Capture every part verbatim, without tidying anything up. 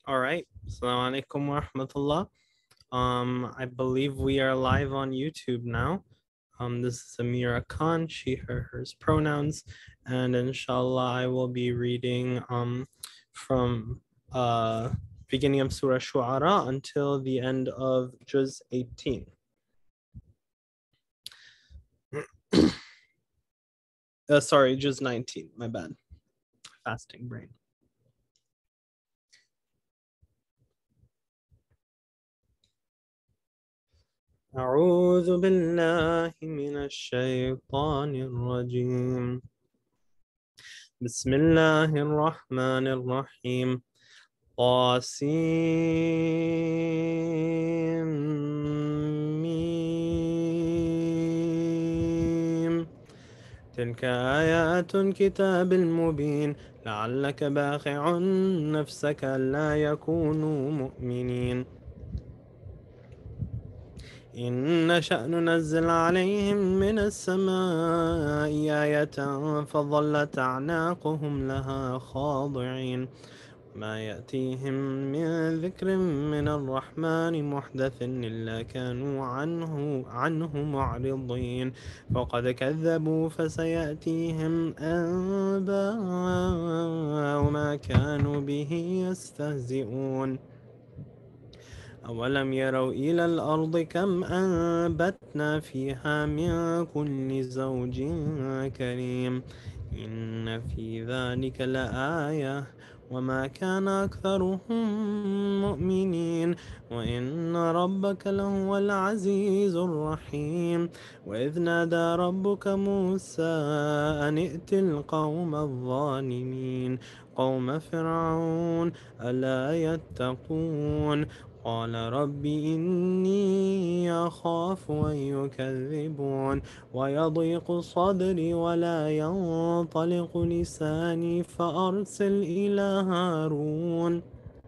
All right. Assalamu alaikum wa rahmatullah. Um, I believe we are live on YouTube now. Um, this is Ameera Khan, she, her, hers pronouns, and inshallah I will be reading um, from uh, beginning of Surah Ash-Shuara until the end of Juz eighteen. uh, sorry, Juz nineteen, my bad. Fasting brain. أعوذ بالله من الشيطان الرجيم بسم الله الرحمن الرحيم طاسيم تلك آيات الكتاب المبين لعلك باخع نفسك ألا يكونوا مؤمنين إن نشأ ننزل عليهم من السماء آية فظلت أعناقهم لها خاضعين ما يأتيهم من ذكر من الرحمن محدث إلا كانوا عنه عنه معرضين فقد كذبوا فسيأتيهم أنباء ما كانوا به يستهزئون أولم يروا إلى الأرض كم أنبتنا فيها من كل زوج كريم إن في ذلك لآية وما كان أكثرهم مؤمنين وإن ربك لهو العزيز الرحيم وإذ نادى ربك موسى أن ائت القوم الظالمين قوم فرعون ألا يتقون قال رب إني أخاف أن يكذبون ويضيق صدري ولا ينطلق لساني فأرسل إلى هارون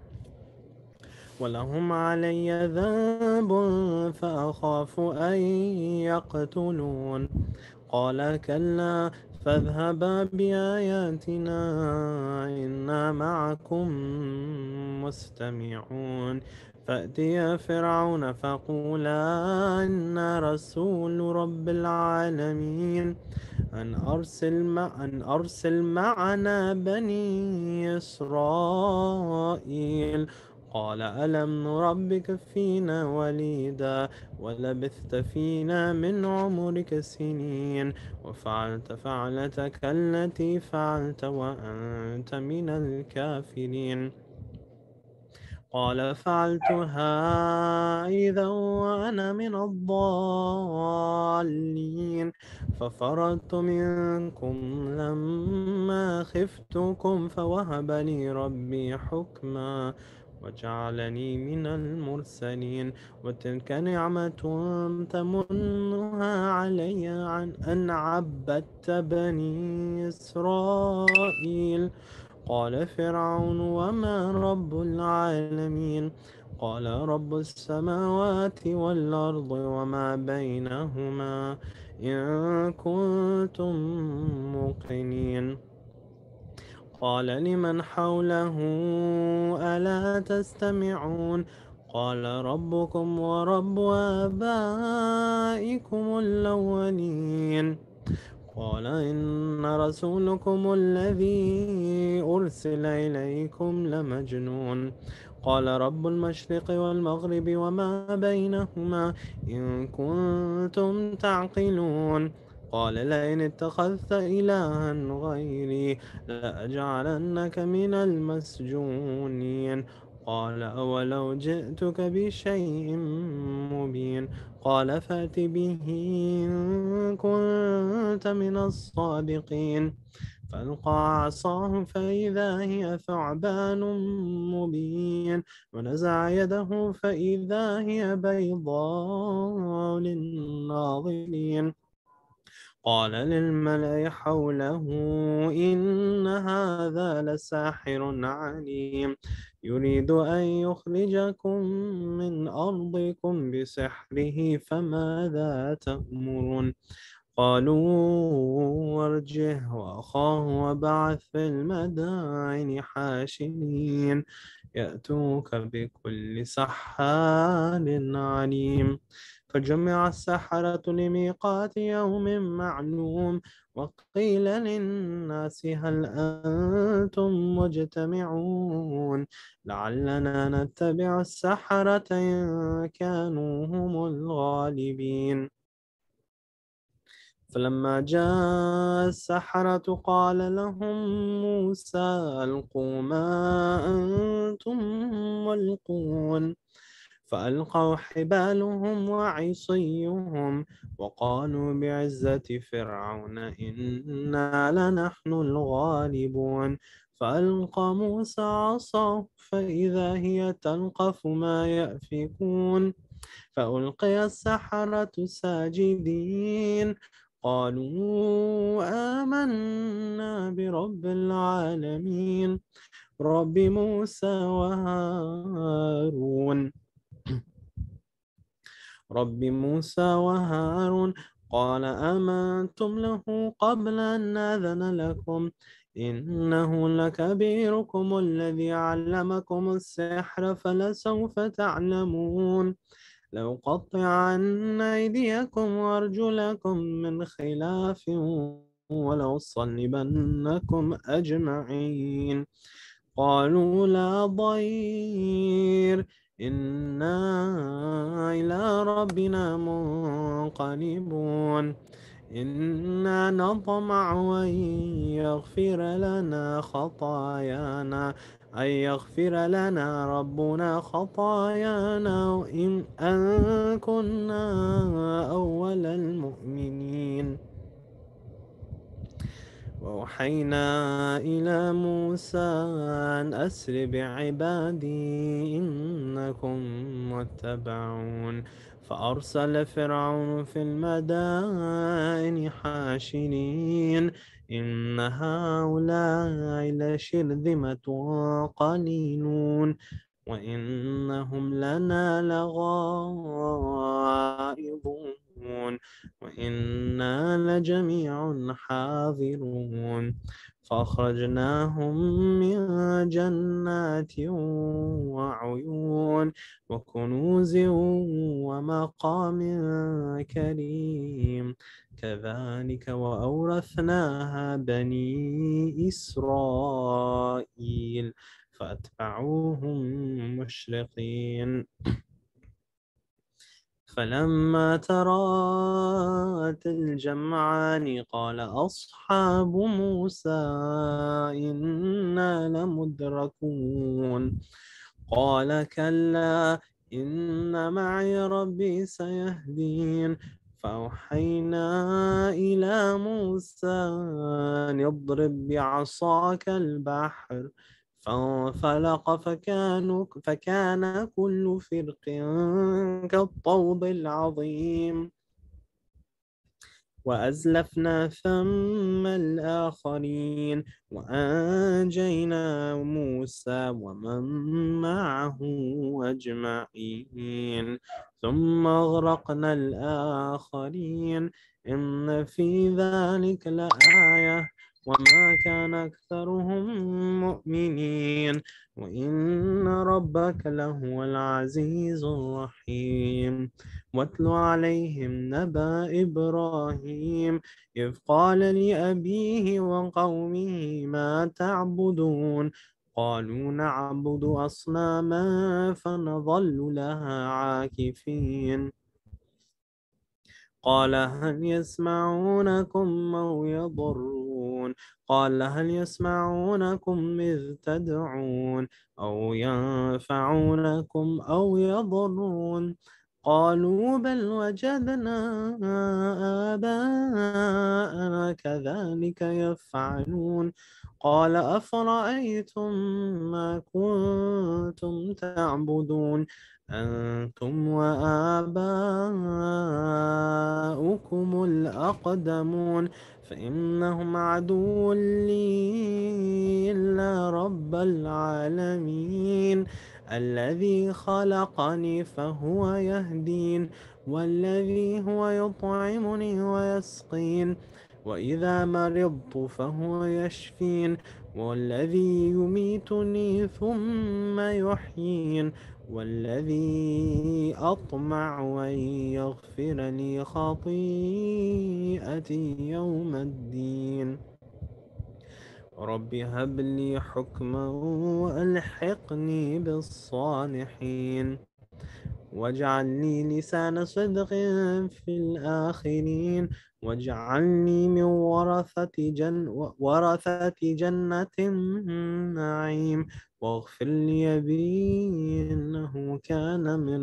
ولهم علي ذنب فأخاف أن يقتلون قال كلا فاذهبا بآياتنا إنا معكم مستمعون فأتيا فرعون فقولا إنا رسول رب العالمين أن أرسل, مع أن أرسل معنا بني إسرائيل قال ألم نربك فينا وليدا ولبثت فينا من عمرك سنين وفعلت فعلتك التي فعلت وأنت من الكافرين قال فعلتها إذا وأنا من الضالين ففررت منكم لما خفتكم فوهب لي ربي حكما وجعلني من المرسلين وتلك نعمة تمنها علي عن أن عبدت بني إسرائيل قال فرعون وما رب العالمين قال رب السماوات والأرض وما بينهما إن كنتم موقنين قال لمن حوله ألا تستمعون قال ربكم ورب آبائكم الأولين قال إن رسولكم الذي أرسل إليكم لمجنون قال رب المشرق والمغرب وما بينهما إن كنتم تعقلون قال لئن اتخذت إلها غيري لأجعلنك من المسجونين قال أولو جئتك بشيء مبين قال فأت به إن كنت من الصادقين فألقى عصاه فإذا هي ثعبان مبين ونزع يده فإذا هي بيضاء للناظرين قال للملأ حوله إن هذا لساحر عليم يريد أن يخرجكم من أرضكم بسحره فماذا تأمرون قالوا وارجه وأخاه وابعث في المدائن حاشرين يأتوك بكل سحار عليم. فجمع السحرة لميقات يوم معلوم وقيل للناس هل أنتم مجتمعون لعلنا نتبع السحرة إن كانوا هم الغالبين. فلما جاء السحرة قال لهم موسى ألقوا ما أنتم ملقون فألقوا حبالهم وعصيهم وقالوا بعزة فرعون إنا لنحن الغالبون. فألقى موسى عصاه فإذا هي تلقف ما يأفكون فألقي السحرة ساجدين قالوا آمنا برب العالمين رب موسى وهارون رب موسى وهارون قال آمنتم له قبل أن نأذن لكم إنه لكبيركم الذي علمكم السحر فلسوف تعلمون لأقطعن أيديكم وأرجلكم من خلاف ولأصلبنكم أجمعين قالوا لا ضير إنا إلى ربنا منقلبون إنا نطمع أن يغفر لنا خطايانا أن يغفر لنا ربنا خطايانا إن أن كنا أول المؤمنين. وأوحينا إلى موسى أن أسر بعبادي إنكم متبعون فأرسل فرعون في المدائن حاشرين إن هؤلاء لشرذمة قليلون وإنهم لنا لغائظون وإنا لجميع حاذرون فأخرجناهم من جنات وعيون وكنوز ومقام كريم كذلك وأورثناها بني إسرائيل فأتبعوهم مشرقين. فلما تراءت الجمعان قال أصحاب موسى إنا لمدركون قال كلا إن معي ربي سيهدين فأوحينا إلى موسى أن اضرب بعصاك البحر فانفلق فكان فكان كل فرق كالطود العظيم وأزلفنا ثم الآخرين وأنجينا موسى ومن معه أجمعين ثم أغرقنا الآخرين إن في ذلك لآية وما كان أكثرهم مؤمنين وإن ربك لهو العزيز الرحيم. واتل عليهم نبأ إبراهيم إذ قال لأبيه وقومه ما تعبدون قالوا نعبد أصناما فنظل لها عاكفين قال هل يسمعونكم أو يضرون قال هل يسمعونكم إذ تدعون أو ينفعونكم أو يضرون قالوا بل وجدنا آباءنا كذلك يفعلون قال أفرأيتم ما كنتم تعبدون أنتم وآباؤكم الأقدمون فإنهم عدو لي إلا رب العالمين الذي خلقني فهو يهدين والذي هو يطعمني ويسقين وإذا مرضت فهو يشفين والذي يميتني ثم يحيين والذي أطمع أن يغفر لي خطيئتي يوم الدين رب هب لي حكما وألحقني بالصالحين واجعل لي لسان صدق في الآخرين واجعلني من ورثة جن ورثة جنة النعيم واغفر لي بي إنه كان من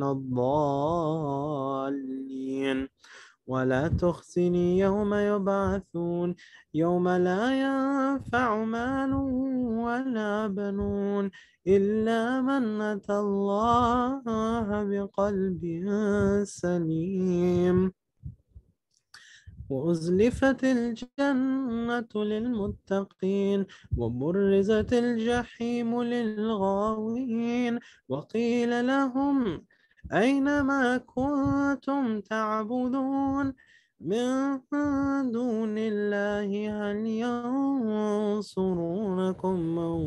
الضالين ولا تخزني يوم يبعثون يوم لا ينفع مال ولا بنون إلا من أتى الله بقلب سليم وأزلفت الجنة للمتقين وبرزت الجحيم للغاوين وقيل لهم أين ما كنتم تعبدون من دون الله هل ينصرونكم أو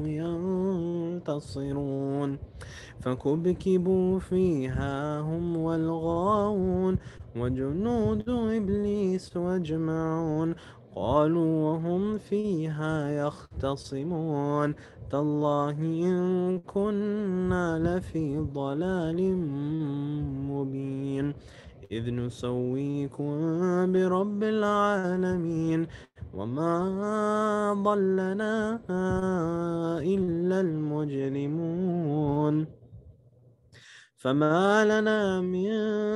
ينتصرون فكبكبوا فيها هم والغاوون وجنود إبليس أجمعون قالوا وهم فيها يختصمون تالله إن كنا لفي ضلال مبين إذ نسويكم برب العالمين وما ضلنا إلا المجرمون فما لنا من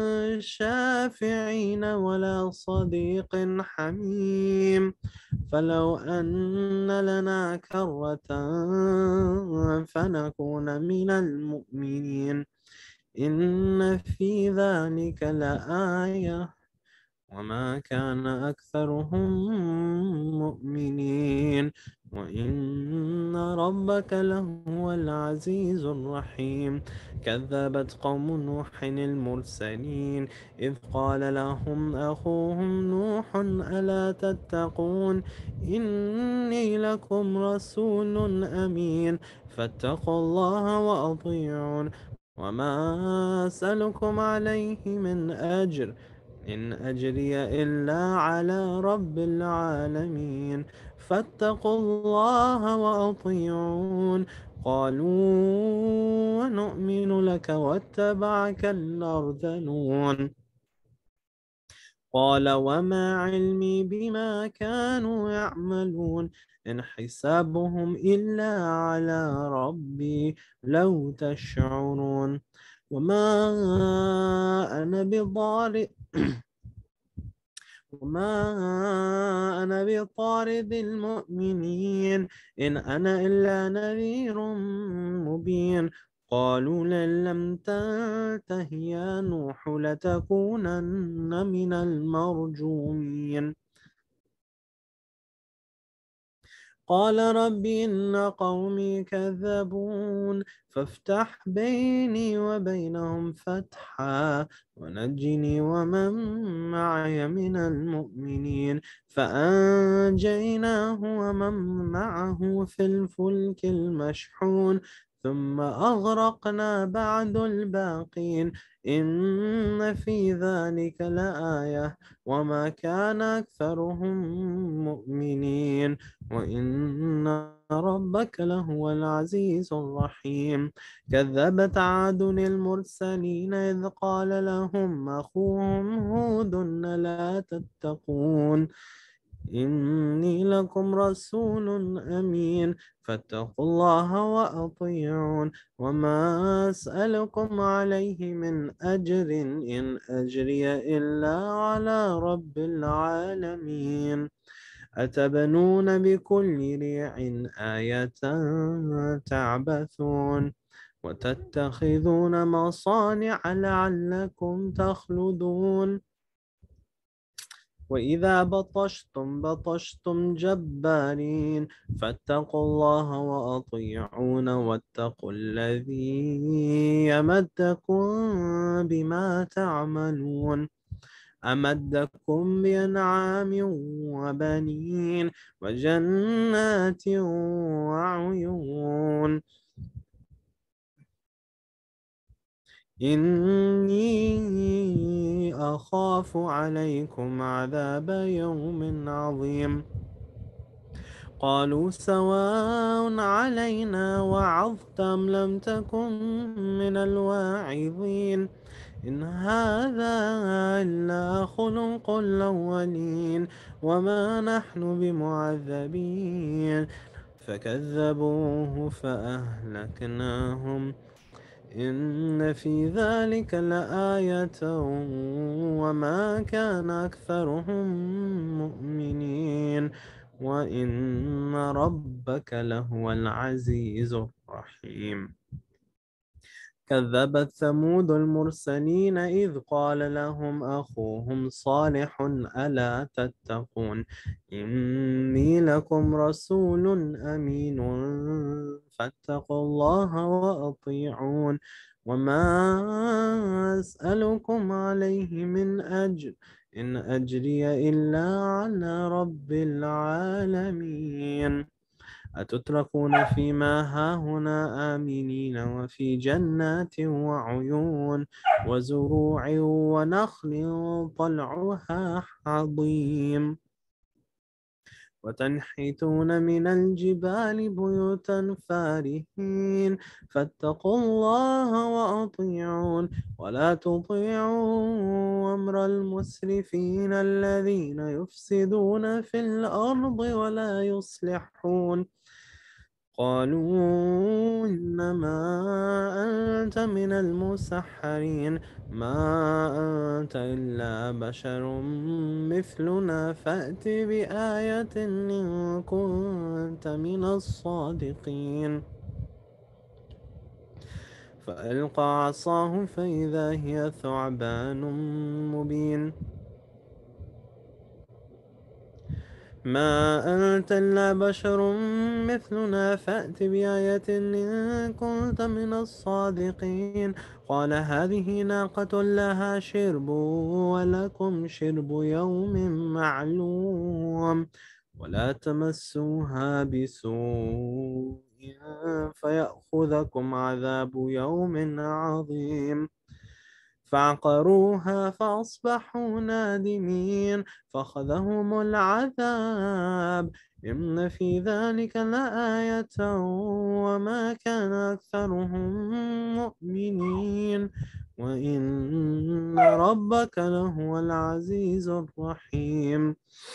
شافعين ولا صديق حميم فلو أن لنا كرة فنكون من المؤمنين إن في ذلك لآية وما كان أكثرهم مؤمنين وإن ربك لهو العزيز الرحيم كذبت قوم نوح المرسلين إذ قال لهم أخوهم نوح ألا تتقون إني لكم رسول أمين فاتقوا الله وأطيعون وما أسألكم عليه من أجر إن أجري إلا على رب العالمين فاتقوا الله وأطيعون قالوا ونؤمن لك واتبعك الأرذلون قال وما علمي بما كانوا يعملون إن حسابهم إلا على ربي لو تشعرون وما أنا بضارب وما أنا بطارد المؤمنين إن أنا إلا نذير مبين قالوا لئن لم تنته يا نوح لتكونن من المرجومين قال رب إن قومي كذبون فافتح بيني وبينهم فتحا ونجني ومن معي من المؤمنين فأنجيناه ومن معه في الفلك المشحون ثم أغرقنا بعد الباقين إن في ذلك لآية وما كان أكثرهم مؤمنين وإن ربك لهو العزيز الرحيم كذبت عاد المرسلين إذ قال لهم أخوهم هود لا تتقون إني لكم رسول أمين فاتقوا الله وأطيعون وما أسألكم عليه من أجر إن أجري إلا على رب العالمين أتبنون بكل ريع آية تعبثون وتتخذون مصانع لعلكم تخلدون وإذا بطشتم بطشتم جبارين فاتقوا الله وأطيعون واتقوا الذي يمدكم بما تعملون أمدكم بأنعام وبنين وجنات وعيون إني أخاف عليكم عذاب يوم عظيم قالوا سواء علينا وعظت أم لم تكن من الواعظين إن هذا إلا خلق الأولين وما نحن بمعذبين فكذبوه فأهلكناهم إن في ذلك لآية وما كان أكثرهم مؤمنين وإن ربك لهو العزيز الرحيم كذبت ثمود المرسلين إذ قال لهم أخوهم صالح ألا تتقون إني لكم رسول أمين فاتقوا الله وأطيعون وما أسألكم عليه من أجر إن أجري إلا على رب العالمين أتتركون فيما هاهنا آمنين وفي جنات وعيون وزروع ونخل طلعها عظيم وتنحتون من الجبال بيوتا فارهين فاتقوا الله وأطيعون ولا تطيعوا أمر المسرفين الذين يفسدون في الأرض ولا يصلحون قالوا إنما أنت من المسحرين ما أنت إلا بشر مثلنا فأت بآية إن كنت من الصادقين فألقى عصاه فإذا هي ثعبان مبين ما أنت إلا بشر مثلنا فأت بآية إن كنت من الصادقين قال هذه ناقة لها شرب ولكم شرب يوم معلوم ولا تمسوها بسوء فيأخذكم عذاب يوم عظيم فعقروها فأصبحوا نادمين فأخذهم العذاب إن في ذلك لآية وما كان أكثرهم مؤمنين وإن ربك لهو العزيز الرحيم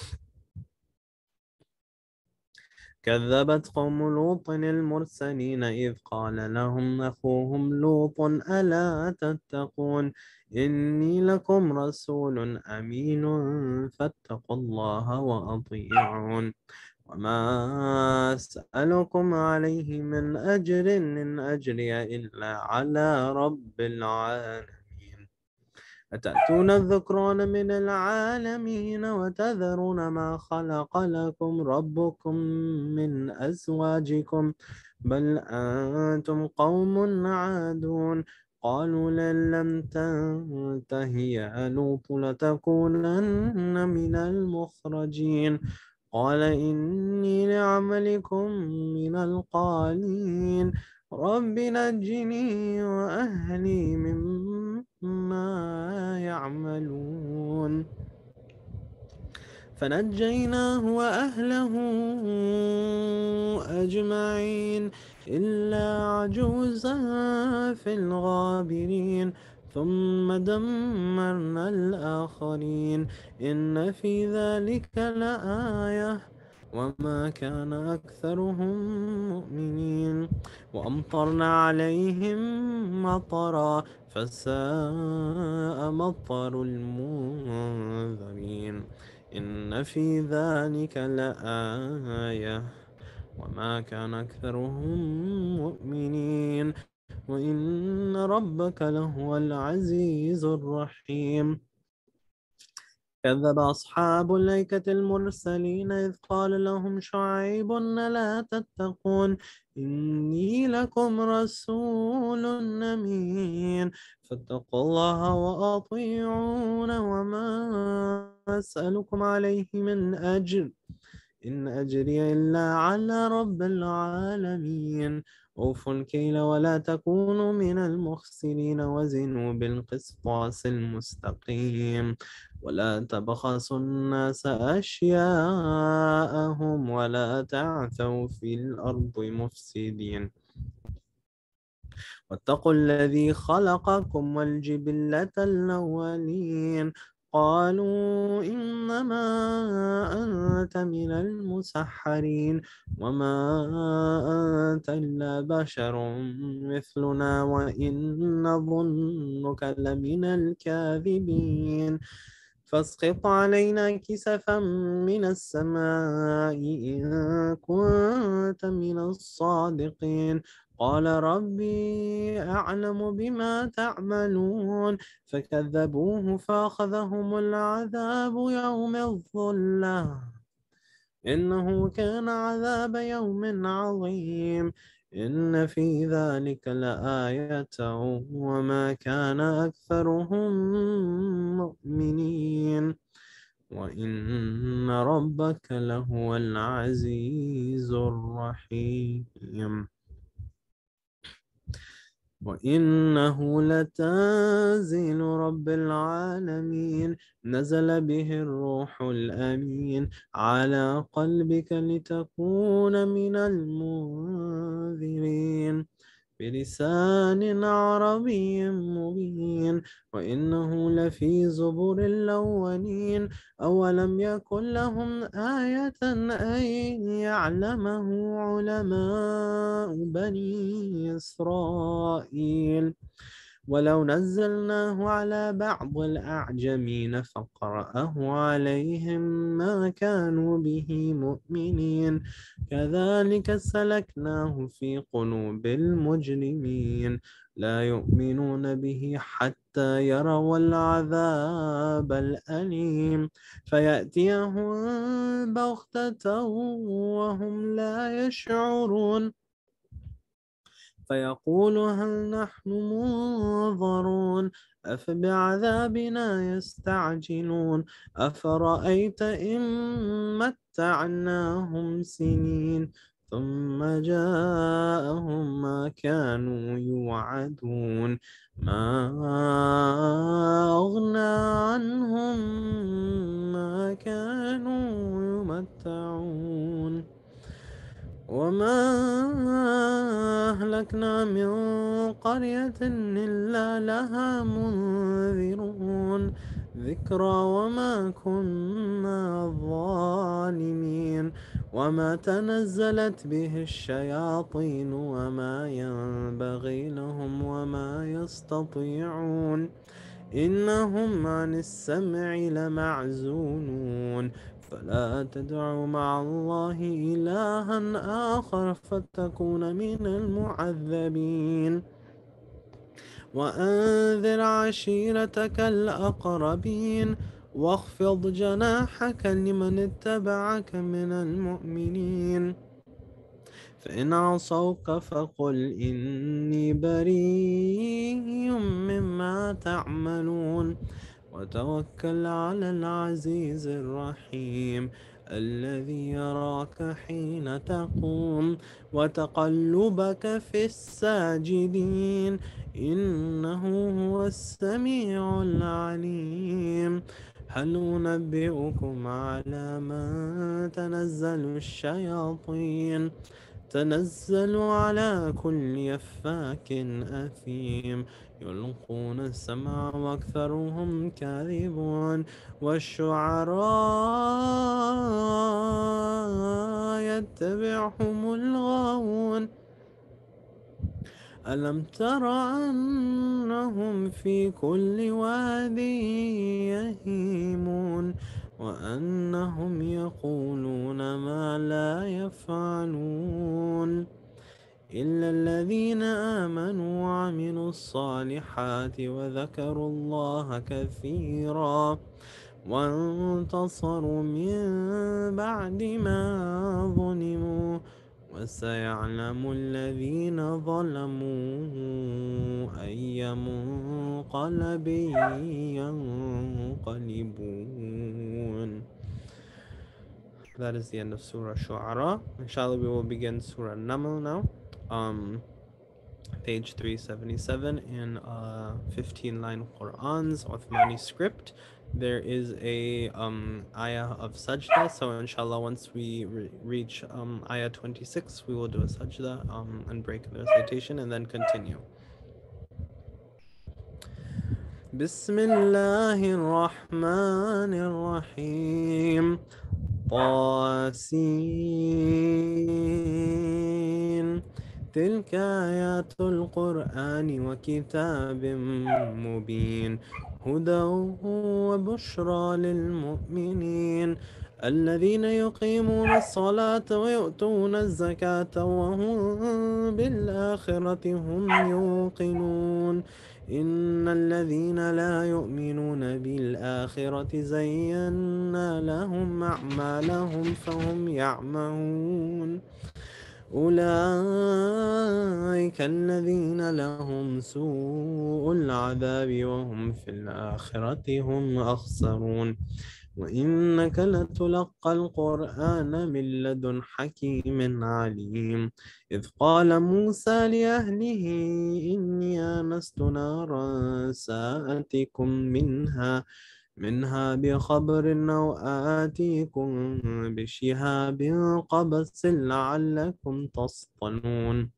كذبت قوم لوط المرسلين إذ قال لهم أخوهم لوط ألا تتقون إني لكم رسول أمين فاتقوا الله وأطيعون وما أسألكم عليه من أجر إن أجري إلا على رب العالمين أتأتون الذكران من العالمين وتذرون ما خلق لكم ربكم من أزواجكم بل أنتم قوم عادون قالوا لئن لم تنته يا لوط لتكونن من المخرجين قال إني لعملكم من القالين رب نجني وأهلي مما يعملون فنجيناه وأهله أجمعين إلا عجوزا في الغابرين ثم دمرنا الآخرين إن في ذلك لآية وما كان أكثرهم مؤمنين وأمطرنا عليهم مطرا فساء مطر المنذرين إن في ذلك لآية وما كان أكثرهم مؤمنين وإن ربك لهو العزيز الرحيم كذب أصحاب الأيكة المرسلين إذ قال لهم شعيب لا تتقون إني لكم رسول أمين فاتقوا الله وأطيعون وما أسألكم عليه من أجر إن أجري إلا على رب العالمين أوفوا الكيل ولا تكونوا من المخسرين وزنوا بالقسطاس المستقيم ولا تبخسوا الناس أشياءهم ولا تعثوا في الأرض مفسدين واتقوا الذي خلقكم والجبلة الأولين قالوا إنما أنت من المسحرين وما أنت إلا بشر مثلنا وإن نظنك لمن الكاذبين فاسقط علينا كسفا من السماء إن كنت من الصادقين قال ربي أعلم بما تعملون فكذبوه فأخذهم العذاب يوم الظلة إنه كان عذاب يوم عظيم إن في ذلك لآية وما كان أكثرهم مؤمنين وإن ربك لهو العزيز الرحيم وإنه لتنزيل رب العالمين نزل به الروح الأمين على قلبك لتكون من المنذرين بلسان عربي مبين وإنه لفي زبر الأولين أولم يكن لهم آية أن يعلمه علماء بني إسرائيل ولو نزلناه على بعض الأعجمين فقرأه عليهم ما كانوا به مؤمنين كذلك سلكناه في قلوب المجرمين لا يؤمنون به حتى يروا العذاب الأليم فيأتيهم بغتة وهم لا يشعرون فيقول هل نحن منظرون أفبعذابنا يستعجلون أفرأيت إن متعناهم سنين ثم جاءهم ما كانوا يوعدون ما أغنى عنهم ما كانوا يمتعون وما أهلكنا من قرية إلا لها منذرون ذكرى وما كنا ظالمين وما تنزلت به الشياطين وما ينبغي لهم وما يستطيعون إنهم عن السمع لمعزولون فلا تدعوا مع الله إلها آخر فتكون من المعذبين وأنذر عشيرتك الأقربين واخفض جناحك لمن اتبعك من المؤمنين فإن عصوك فقل إني بريء مما تعملون وتوكل على العزيز الرحيم الذي يراك حين تقوم وتقلبك في الساجدين إنه هو السميع العليم هل أنبئكم على من تنزل الشياطين تنزل على كل يفاك أثيم يلقون السمع وأكثرهم كاذبون والشعراء يتبعهم الغاوون ألم تر أنهم في كل واد يهيمون وأنهم يقولون ما لا يفعلون إلا الذين آمنوا وعملوا الصالحات وذكروا الله كثيرا وانتصروا من بعد ما ظلموا وسيعلم الذين ظلموا أي منقلب ينقلبون. That is the end of Surah Ash-Shuara. Inshallah, we will begin Surah An-naml now. Um, page three seventy-seven in uh, fifteen line Qur'an's Uthmani script. There is a um, ayah of sajda, so inshallah once we re reach um, ayah twenty-six, we will do a sajda um, and break the recitation and then continue. Bismillahir Rahmanir Rahim. طاسين تلك آيات القرآن وكتاب مبين هدى وبشرى للمؤمنين الذين يقيمون الصلاة ويؤتون الزكاة وهم بالآخرة هم يوقنون إن الذين لا يؤمنون بالآخرة زينا لهم أعمالهم فهم يعمهون أولئك الذين لهم سوء العذاب وهم في الآخرة هم أخسرون وإنك لتلقى القرآن من لدن حكيم عليم إذ قال موسى لأهله إني آنست نارا سآتيكم منها منها بخبر أو آتيكم بشهاب قبس لعلكم تصطلون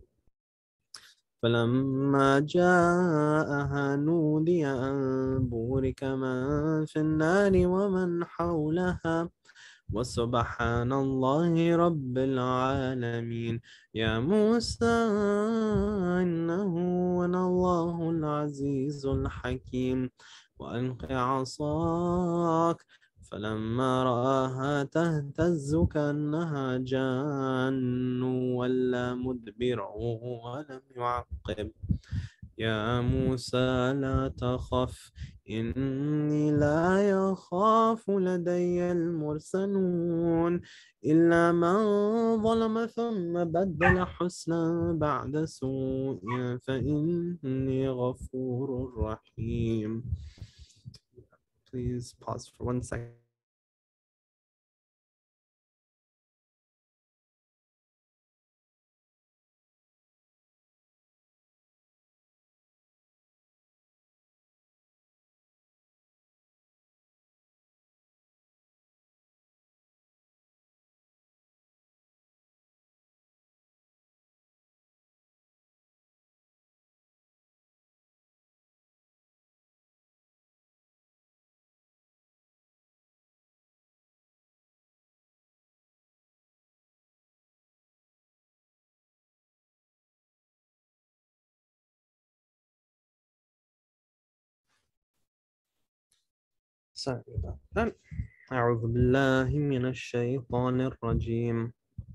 فلما جاءها نودي أن بورك من في النار ومن حولها وسبحان الله رب العالمين يا موسى إنه أنا الله العزيز الحكيم وألق عصاك فلما رآها تهتز كأنها جان ولا مدبرا ولم يعقب يا موسى لا تخف إني لا يخاف لدي المرسلون إلا من ظلم ثم بدل حسنا بعد سوء فإني غفور رحيم. Please pause for one second. Sorry about that. أعوذ بالله من الشيطان الرجيم.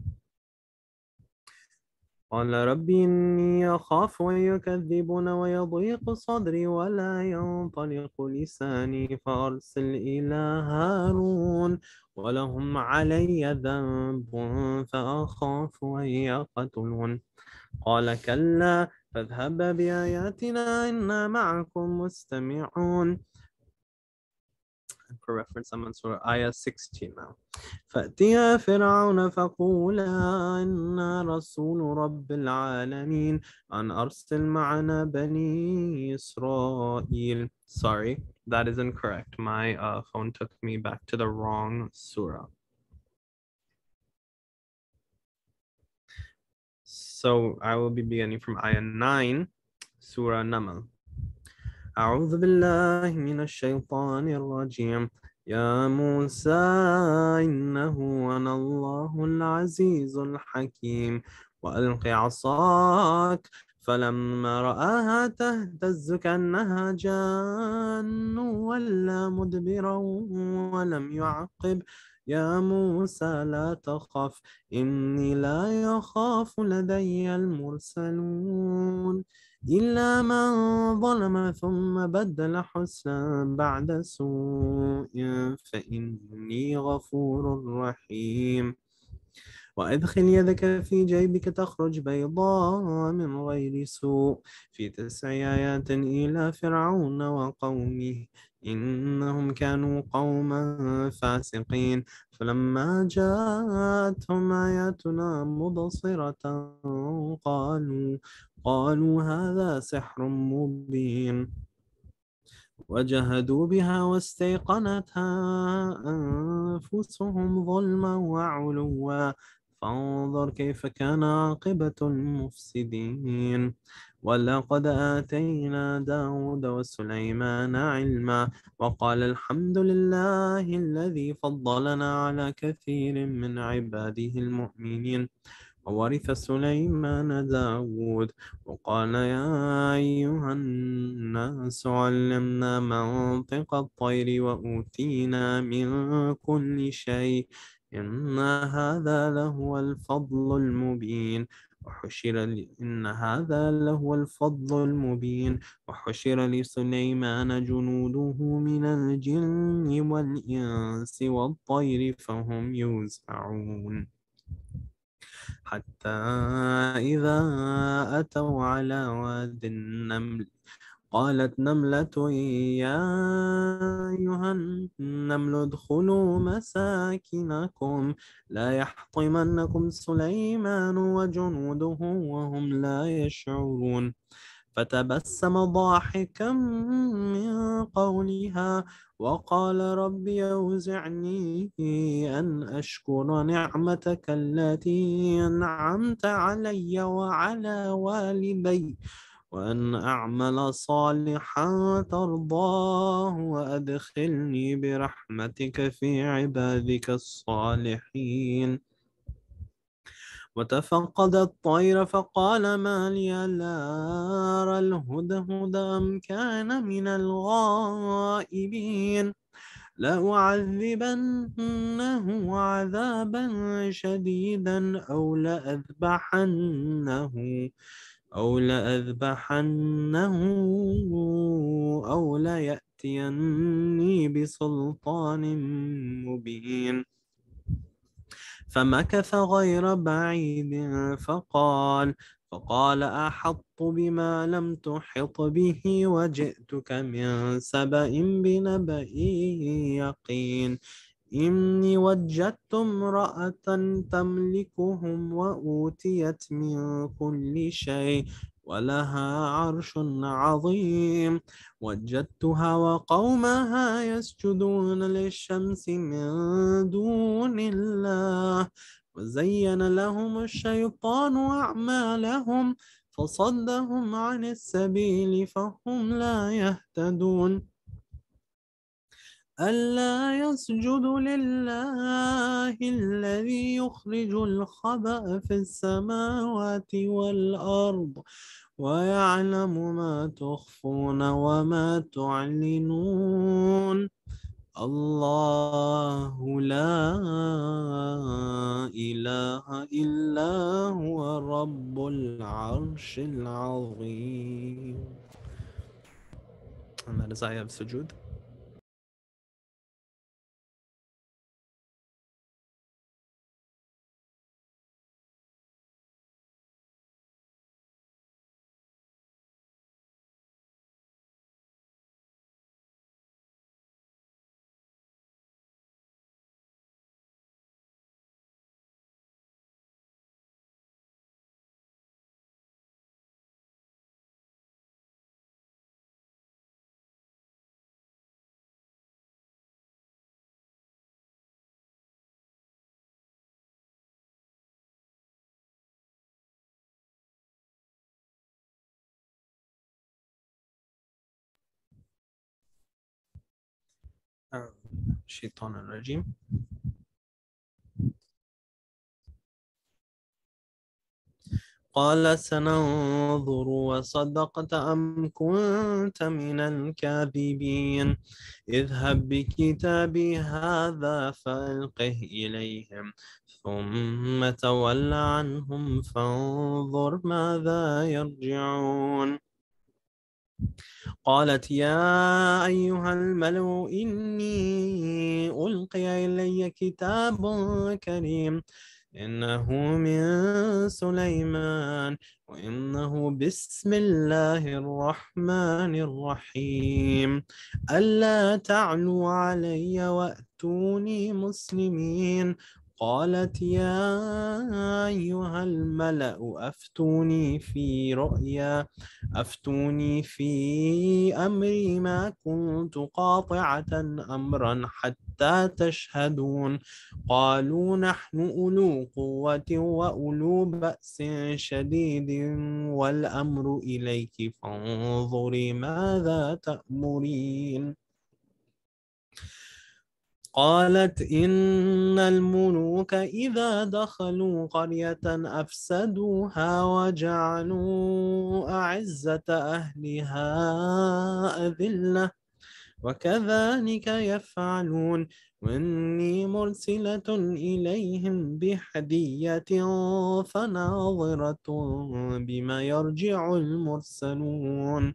قال ربي إني أخاف أن يكذبون ويضيق صدري ولا ينطلق لساني فأرسل إلى هارون ولهم علي ذنب فأخاف أن يقتلون قال كلا فاذهب بآياتنا إنا معكم مستمعون. For reference, I'm on Surah Ayah sixteen now. فأتيا فرعون فقولا إنا رسول رب العالمين أن أرسل معنا بني إسرائيل. Sorry, that is incorrect. My uh, phone took me back to the wrong surah. So I will be beginning from Ayah nine, Surah An-naml. أعوذ بالله من الشيطان الرجيم يا موسى إنه أنا الله العزيز الحكيم وألق عصاك فلما رآها تهتز كأنها جان ولا مدبرا ولم يعقب يا موسى لا تخف إني لا يخاف لدي المرسلون إلا من ظلم ثم بدل حسنا بعد سوء فإني غفور رحيم. وأدخل يدك في جيبك تخرج بيضاء من غير سوء في تسع آيات إلى فرعون وقومه إنهم كانوا قوما فاسقين فلما جاءتهم آياتنا مبصرة قالوا قالوا هذا سحر مبين وجهدوا بها واستيقنتها أنفسهم ظلما وعلوا فانظر كيف كان عاقبة المفسدين. ولقد آتينا داود وسليمان علما وقال الحمد لله الذي فضلنا على كثير من عباده المؤمنين. وورث سليمان داود وقال يا أيها الناس علمنا منطق الطير وأوتينا من كل شيء إن هذا لهو الفضل المبين. وحشر لي إن هذا لهو الفضل المبين وحشر لسليمان جنوده من الجن والإنس والطير فهم يوزعون حتى إذا أتوا على واد النمل قالت نملة يا أيها النمل ادخلوا مساكنكم لا يحطمنكم سليمان وجنوده وهم لا يشعرون. فتبسم ضاحكا من قولها وقال رب أوزعني أن أشكر نعمتك التي أنعمت علي وعلى والدي وأن أعمل صالحا ترضاه وأدخلني برحمتك في عبادك الصالحين. وتفقد الطير فقال ما لي لا أرى الهدهد أم كان من الغائبين لأعذبنه عذابا شديدا أو لأذبحنه أو لأذبحنه أو ليأتيني بسلطان مبين. فمكث غير بعيد فقال فقال أحط بما لم تحط به وجئتك من سبأ بنبأ يقين إني وجدت امرأة تملكهم وأوتيت من كل شيء ولها عرش عظيم وجدتها وقومها يسجدون للشمس من دون الله وزين لهم الشيطان أعمالهم فصدهم عن السبيل فهم لا يهتدون. ألا يسجدوا لله الذي يخرج الخبأ في السماوات والأرض ويعلم ما تخفون وما تعلنون الله لا إله إلا هو رب العرش العظيم. And that is ayah of sujood. الشيطان الرجيم. قال سننظر وصدقت أم كنت من الكاذبين اذهب بكتابي هذا فألقه إليهم ثم تول عنهم فانظر ماذا يرجعون. قالت يا أيها الملأ إني ألقي إلي كتاب كريم إنه من سليمان وإنه بسم الله الرحمن الرحيم ألا تعلوا علي وأتوني مسلمين. قالت يا أيها الملأ أفتوني في رؤيا أفتوني في أمري ما كنت قاطعة أمرا حتى تشهدون. قالوا نحن أولو قوة وأولو بأس شديد والأمر إليك فانظري ماذا تأمرين. قالت إن الملوك إذا دخلوا قرية أفسدوها وجعلوا أعزة أهلها أذلة وكذلك يفعلون وإني مرسلة إليهم بهدية فناظرة بما يرجع المرسلون.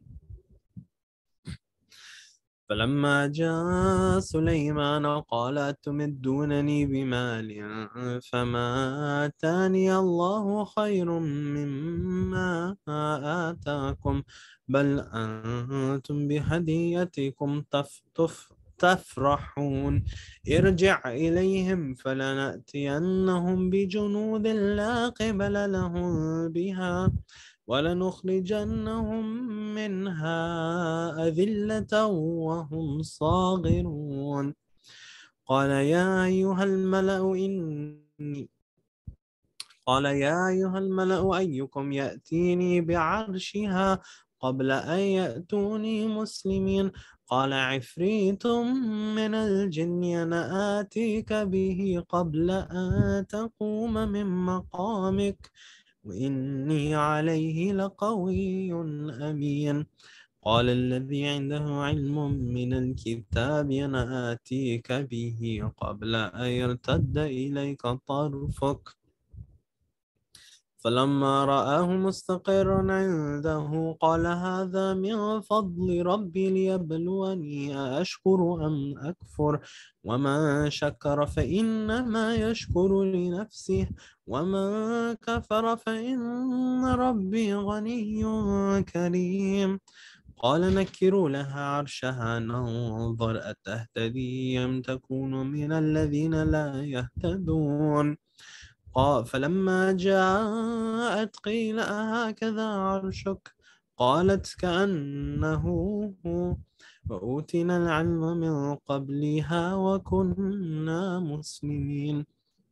فلما جاء سليمان قال أتمدونني بمال فما آتاني الله خير مما آتاكم بل أنتم بهديتكم تف تف تفرحون. ارجع إليهم فلنأتينهم بجنود لا قبل لهم بها ولنخرجنهم منها أذلة وهم صاغرون. قال يا أيها الملأ إني قال يا أيها الملأ أيكم يأتيني بعرشها قبل أن يأتوني مسلمين. قال عفريت من الجن أنا آتيك به قبل أن تقوم من مقامك وإني عليه لقوي أمين. قال الذي عنده علم من الكتاب أنا آتيك به قبل أن يرتد إليك طرفك. فلما رآه مستقرا عنده قال هذا من فضل ربي ليبلوني أأشكر أم أكفر ومن شكر فإنما يشكر لنفسه ومن كفر فإن ربي غني كريم. قال نكروا لها عرشها ننظر أتهتدي أم تكون من الذين لا يهتدون. فلما جاءت قيل أهكذا عرشك قالت كأنه هو وأوتينا العلم من قبلها وكنا مسلمين.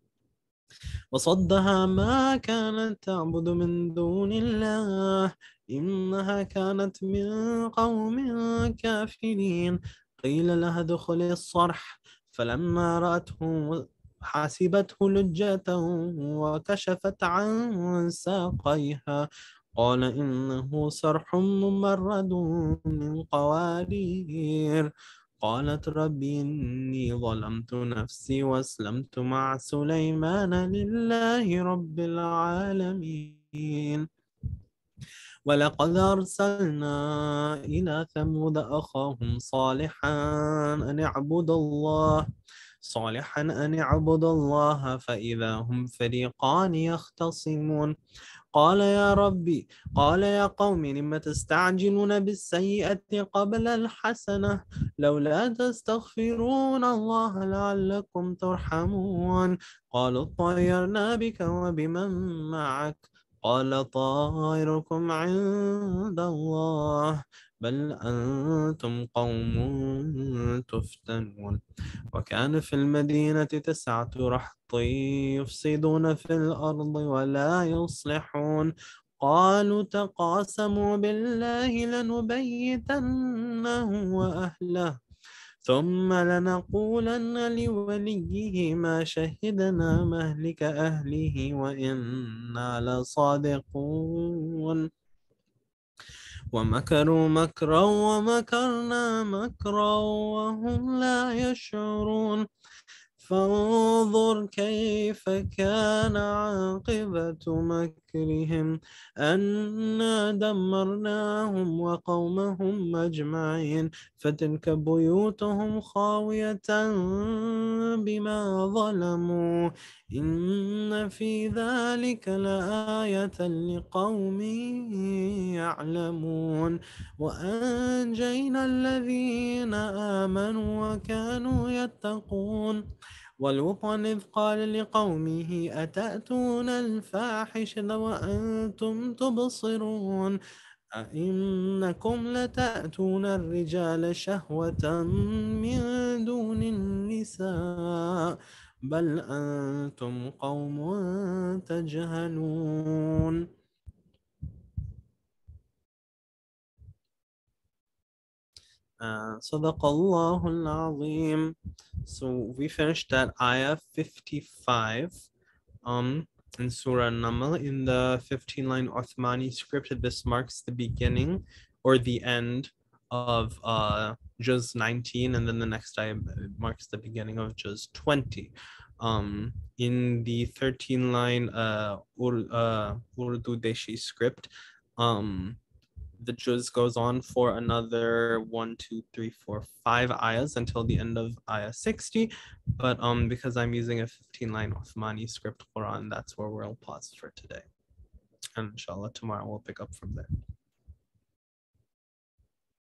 وصدها ما كانت تعبد من دون الله إنها كانت من قوم كافرين. قيل لها ادخل الصرح فلما رأته حسبته لجة وكشفت عن ساقيها قال إنه صرح ممرد من قوارير. قالت ربي إني ظلمت نفسي وأسلمت مع سليمان لله رب العالمين. ولقد أرسلنا إلى ثمود أخاهم صالحا أن اعبدوا الله صالحا أن اعبدوا الله فإذا هم فريقان يختصمون. قال يا ربي قال يا قوم لم تستعجلون بالسيئة قبل الحسنة لولا تستغفرون الله لعلكم ترحمون. قالوا طيرنا بك وبمن معك قال طائركم عند الله بل أنتم قوم تفتنون. وكان في المدينة تسعة رهط يفسدون في الأرض ولا يصلحون. قالوا تقاسموا بالله لنبيتنه وأهله ثم لنقولن لوليه ما شهدنا مهلك أهله وإنا لصادقون. ومكروا مكرا ومكرنا مكرا وهم لا يشعرون. فانظر كيف كان عاقبة مكرهم أنا دمرناهم وقومهم أجمعين فتلك بيوتهم خاوية بما ظلموا إن في ذلك لآية لقوم يعلمون وأنجينا الذين آمنوا وكانوا يتقون ولوطا إذ قال لقومه أتأتون الفاحشة وأنتم تبصرون أئنكم لتأتون الرجال شهوة من دون النساء بل أنتم قوم تجهلون. Uh, Sadaqallahul Azim. So we finished that ayah fifty-five um, in Surah An-naml. In the fifteen-line Uthmani script, this marks the beginning or the end of uh, Juz nineteen, and then the next ayah marks the beginning of Juz twenty. Um, in the thirteen-line uh, Ur, uh, Urdu Deshi script, um, the juz goes on for another one, two, three, four, five ayahs until the end of ayah sixty. But um, because I'm using a fifteen-line Uthmani script Quran, that's where we'll pause for today. And inshallah, tomorrow we'll pick up from there.